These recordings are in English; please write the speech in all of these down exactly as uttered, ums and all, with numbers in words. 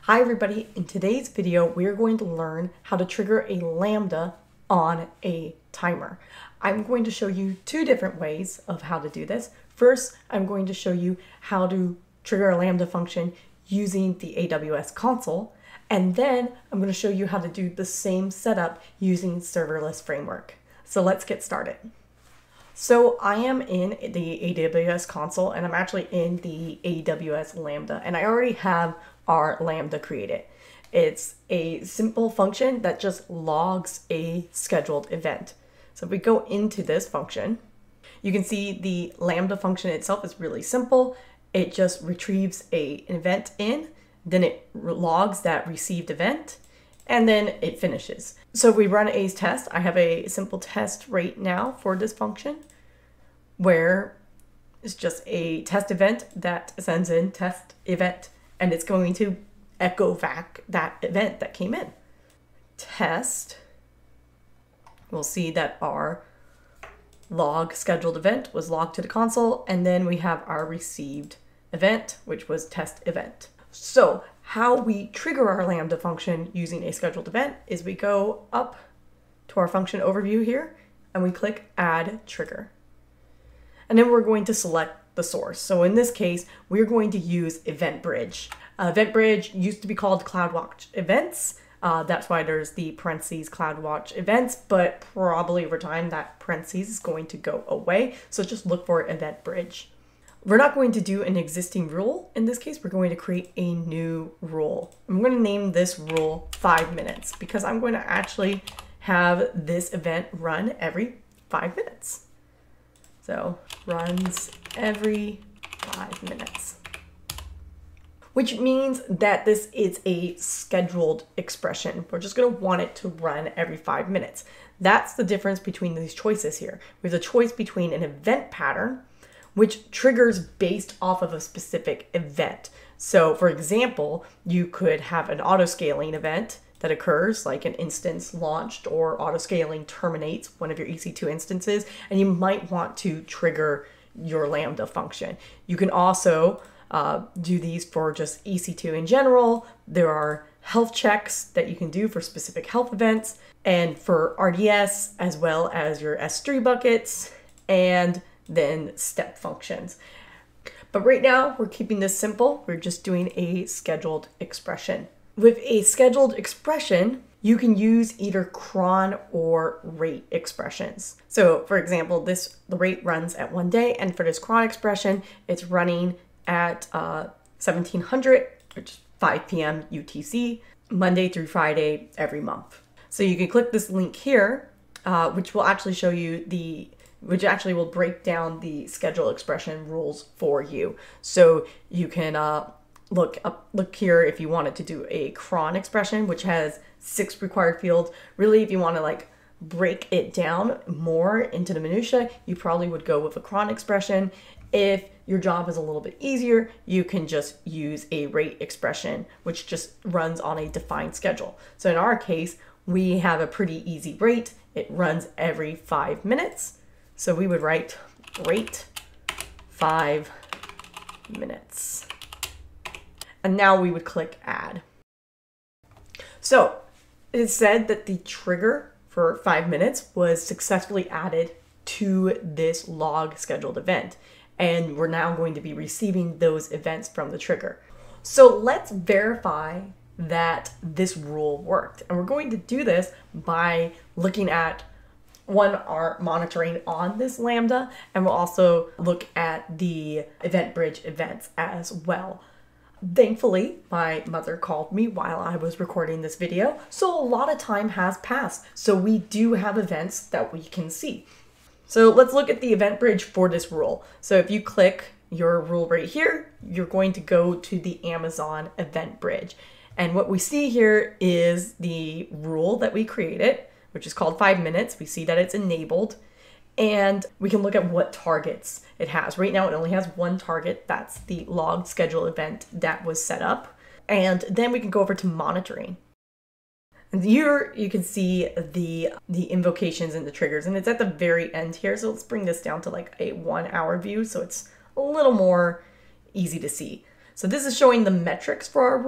Hi everybody, in today's video we are going to learn how to trigger a Lambda on a timer. I'm going to show you two different ways of how to do this. First, I'm going to show you how to trigger a Lambda function using the A W S Console, and then I'm going to show you how to do the same setup using Serverless Framework. So let's get started. So I am in the A W S Console and I'm actually in the A W S Lambda, and I already have our Lambda created. It's a simple function that just logs a scheduled event. So if we go into this function, you can see the Lambda function itself is really simple. It just retrieves a, an event in, then it logs that received event, and then it finishes. So if we run a test, I have a simple test right now for this function where it's just a test event that sends in test event, and it's going to echo back that event that came in. Test, we'll see that our log scheduled event was logged to the console, and then we have our received event, which was test event. So how we trigger our Lambda function using a scheduled event is we go up to our function overview here and we click add trigger. And then we're going to select the source. So in this case, we're going to use EventBridge. Uh, EventBridge used to be called CloudWatch Events. Uh, that's why there's the parentheses CloudWatch Events, but probably over time that parentheses is going to go away. So just look for EventBridge. We're not going to do an existing rule. In this case, we're going to create a new rule. I'm going to name this rule five minutes because I'm going to actually have this event run every five minutes. So runs every five minutes, which means that this is a scheduled expression. We're just going to want it to run every five minutes. That's the difference between these choices here. We have the choice between an event pattern, which triggers based off of a specific event. So for example, you could have an auto-scaling event that occurs, like an instance launched or auto-scaling terminates one of your E C two instances, and you might want to trigger your Lambda function. You can also uh, do these for just E C two in general. There are health checks that you can do for specific health events, and for R D S, as well as your S three buckets, and then step functions. But right now we're keeping this simple. We're just doing a scheduled expression. With a scheduled expression, you can use either cron or rate expressions. So for example, this the rate runs at one day, and for this cron expression, it's running at uh, seventeen hundred, which is five P M U T C, Monday through Friday every month. So you can click this link here, uh, which will actually show you the which actually will break down the schedule expression rules for you. So you can uh, look up, look here if you wanted to do a cron expression, which has six required fields. Really, if you want to like break it down more into the minutia, you probably would go with a cron expression. If your job is a little bit easier, you can just use a rate expression, which just runs on a defined schedule. So in our case, we have a pretty easy rate. It runs every five minutes. So we would write rate five minutes. And now we would click add. So it said that the trigger for five minutes was successfully added to this log scheduled event. And we're now going to be receiving those events from the trigger. So let's verify that this rule worked. And we're going to do this by looking at one, our monitoring on this Lambda, and we'll also look at the EventBridge events as well. Thankfully, my mother called me while I was recording this video, so a lot of time has passed. So we do have events that we can see. So let's look at the EventBridge for this rule. So if you click your rule right here, you're going to go to the Amazon EventBridge. And what we see here is the rule that we created, which is called five minutes. We see that it's enabled, and we can look at what targets it has. Right now, it only has one target. That's the logged schedule event that was set up. And then we can go over to monitoring. And here you can see the, the invocations and the triggers, and it's at the very end here. So let's bring this down to like a one hour view, so it's a little more easy to see. So this is showing the metrics for our rule.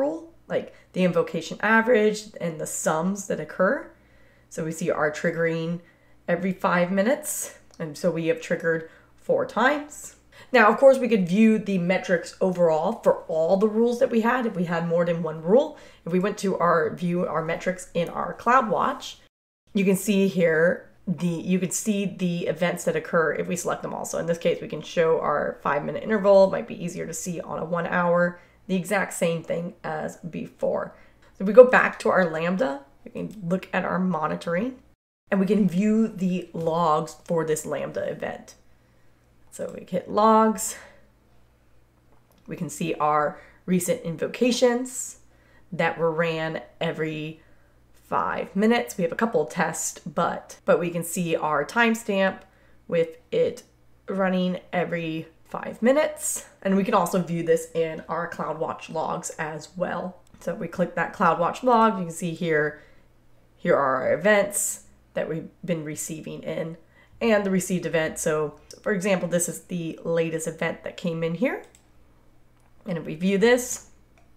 like the invocation average and the sums that occur. So we see our triggering every five minutes. And so we have triggered four times. Now, of course, we could view the metrics overall for all the rules that we had if we had more than one rule. If we went to our view, our metrics in our CloudWatch, you can see here, the you could see the events that occur if we select them all. So in this case, we can show our five minute interval. It might be easier to see on a one hour, the exact same thing as before. So if we go back to our Lambda, we can look at our monitoring and we can view the logs for this Lambda event. So we hit logs, we can see our recent invocations that were ran every five minutes. We have a couple of tests, but, but we can see our timestamp with it running every five minutes. And we can also view this in our CloudWatch logs as well. So if we click that CloudWatch log, you can see here, here are our events that we've been receiving in and the received event. So for example, this is the latest event that came in here. And if we view this,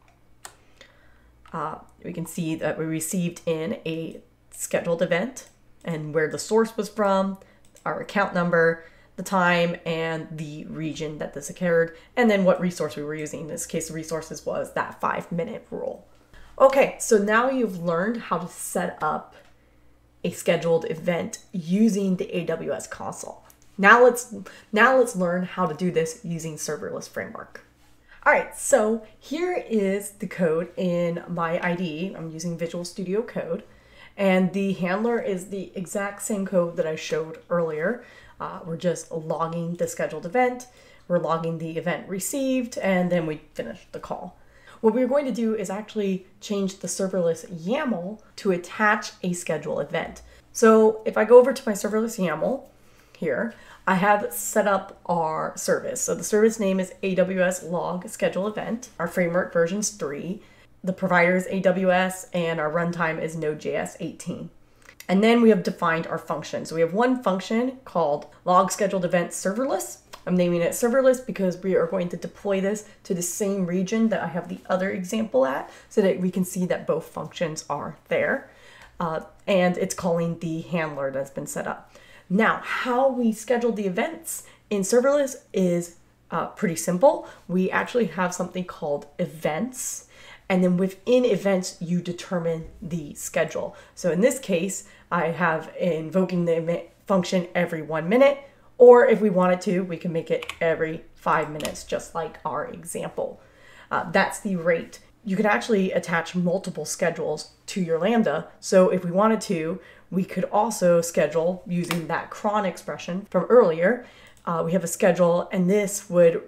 uh, we can see that we received in a scheduled event and where the source was from, our account number, the time, and the region that this occurred, and then what resource we were using. In this case, the resources was that five minute rule. Okay, so now you've learned how to set up a scheduled event using the A W S Console. Now let's, now let's learn how to do this using Serverless Framework. All right, so here is the code in my I D E. I'm using Visual Studio Code, and the handler is the exact same code that I showed earlier. Uh, we're just logging the scheduled event, we're logging the event received, and then we finish the call. What we're going to do is actually change the serverless YAML to attach a schedule event. So if I go over to my serverless YAML here, I have set up our service. So the service name is A W S log schedule event. Our framework version is three. The provider is A W S and our runtime is Node.js eighteen. And then we have defined our function. So we have one function called log scheduled event serverless. I'm naming it serverless because we are going to deploy this to the same region that I have the other example at so that we can see that both functions are there. Uh, and it's calling the handler that's been set up. Now, how we schedule the events in serverless is uh, pretty simple. We actually have something called events. And then within events, you determine the schedule. So in this case, I have invoking the event function every one minute. Or if we wanted to, we can make it every five minutes, just like our example. Uh, that's the rate. You can actually attach multiple schedules to your Lambda. So if we wanted to, we could also schedule using that cron expression from earlier. Uh, we have a schedule, and this would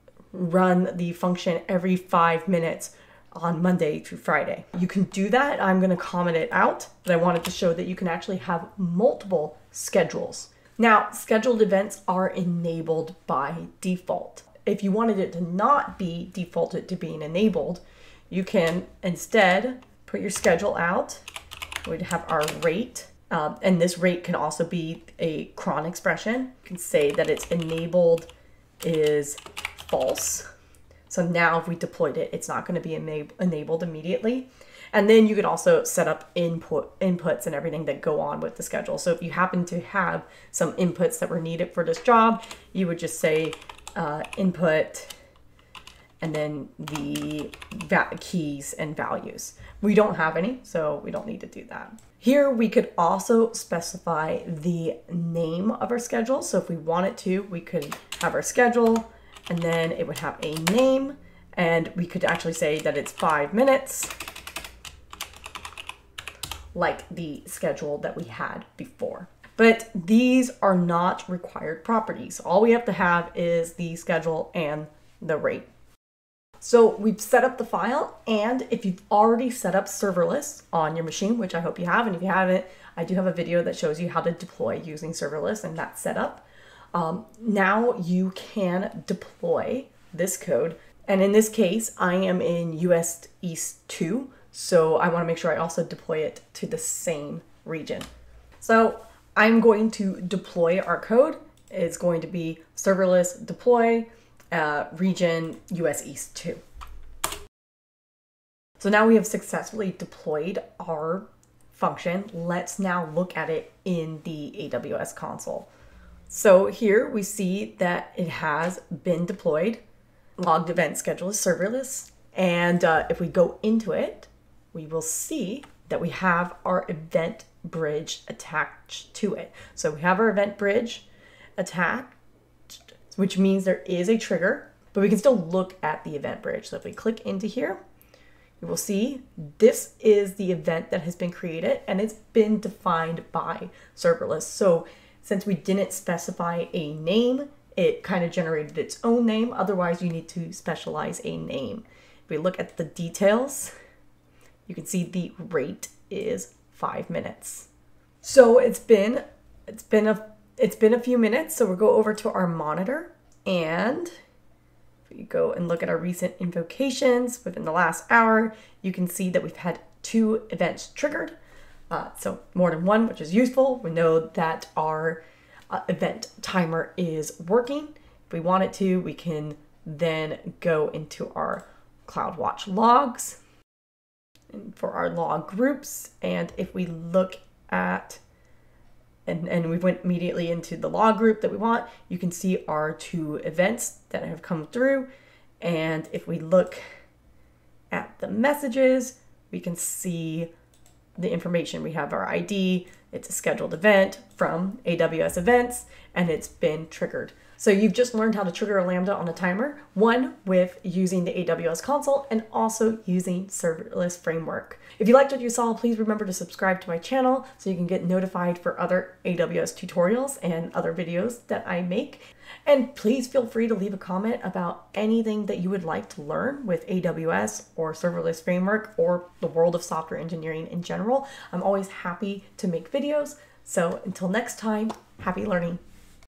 run the function every five minutes on Monday through Friday. You can do that. I'm going to comment it out, but I wanted to show that you can actually have multiple schedules. Now, scheduled events are enabled by default. If you wanted it to not be defaulted to being enabled, you can instead put your schedule out. We'd have our rate, um, and this rate can also be a cron expression. You can say that it's enabled is false. So now if we deployed it, it's not going to be enab enabled immediately. And then you could also set up input inputs and everything that go on with the schedule. So if you happen to have some inputs that were needed for this job, you would just say uh, input and then the keys and values. We don't have any, so we don't need to do that. Here we could also specify the name of our schedule. So if we wanted to, we could have our schedule and then it would have a name, and we could actually say that it's five minutes. Like the schedule that we had before. But these are not required properties. All we have to have is the schedule and the rate. So we've set up the file, and if you've already set up serverless on your machine, which I hope you have, and if you haven't, I do have a video that shows you how to deploy using serverless and that setup. Um, now you can deploy this code. And in this case, I am in U S East two. So I want to make sure I also deploy it to the same region. So I'm going to deploy our code. It's going to be serverless deploy uh, region U S East two. So So now we have successfully deployed our function. Let's now look at it in the A W S console. So here we see that it has been deployed. Logged event schedule is serverless. And uh, if we go into it, we will see that we have our EventBridge attached to it. So we have our EventBridge attached, which means there is a trigger, but we can still look at the EventBridge. So if we click into here, you will see this is the event that has been created and it's been defined by serverless. So since we didn't specify a name, it kind of generated its own name. Otherwise, you need to specialize a name. If we look at the details, you can see the rate is five minutes. So it's been it's been a it's been a few minutes. So we'll go over to our monitor, and if we go and look at our recent invocations within the last hour, you can see that we've had two events triggered. Uh, so more than one, which is useful. We know that our uh, event timer is working. If we want it to, we can then go into our CloudWatch logs and for our log groups. And if we look at, and, and we went immediately into the log group that we want, you can see our two events that have come through. And if we look at the messages, we can see the information. We have our I D, it's a scheduled event from A W S Events, and it's been triggered. So you've just learned how to trigger a Lambda on a timer, one with using the A W S Console and also using Serverless Framework. If you liked what you saw, please remember to subscribe to my channel so you can get notified for other A W S tutorials and other videos that I make. And please feel free to leave a comment about anything that you would like to learn with A W S or Serverless Framework or the world of software engineering in general. I'm always happy to make videos. So until next time, happy learning.